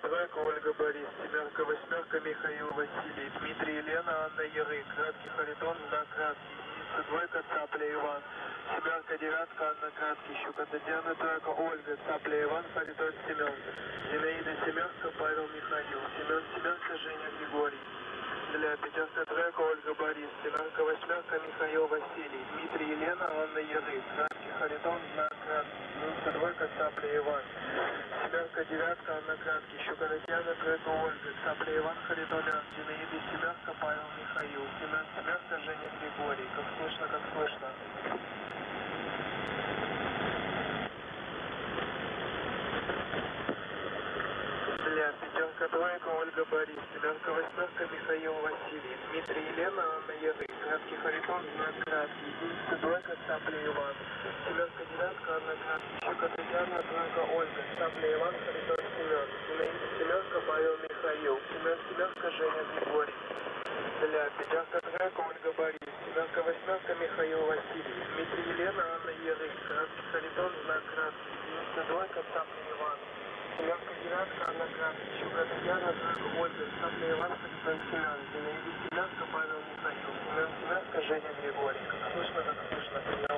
тройка, Ольга Борис, семерка, восьмерка, Михаил Василий, Дмитрий, Елена, Анна Яры, краткий Харитон, знак краткий, единица, двойка, Цапля, Иван, семерка, девятка, Анна краткий, Щука, Татьяна, тройка, Ольга, Цапля, Иван, Харитон, семерка, Зинаида, семерка, Павел, Михаил, Семен, семерка, Женя, Григорий. Для пятерка, тройка, Ольга Борис, семерка, восьмерка, Михаил Василий, Дмитрий, Елена, Анна Яры, краткий Харитон, знак краткий, единица, двойка, Цапля, Иван, семерка, девятка, Анна краткий, Щука, Татьяна, тройка, Ольга, Цапля, Иван, Харитон, Зинаида, семерка, Павел, Михаил, Семен, семерка, Женя, Григорий. Как слышно, как слышно. Для пятерка, тройка, Ольга Борис, семерка, восьмерка, Михаил Василий, Дмитрий, Елена, Анна Яры, краткий Харитон, знак краткий, единица, двойка, Цапля, Иван, семерка, девятка, Анна краткий, Щука, Татьяна, тройка, Ольга, Цапля, Иван, Харитон, Семен, Зинаида, семерка, Павел, Михаил, Семен, семерка, Женя, Григорий. Для пятерка, тройка, Ольга Борис, семерка, восьмерка, Михаил Василий, Дмитрий, Елена, Анна Яры, краткий Харитон, знак краткий, единица, двойка, Цапля, Иван, семерка, девятка, Анна краткий, Щука, Татьяна, тройка, Ольга, Цапля, Иван, Харитон, Семен, Зинаида, семерка, Павел, Михаил, Семен, семерка, Женя, Григорий. Как слышно, приятно.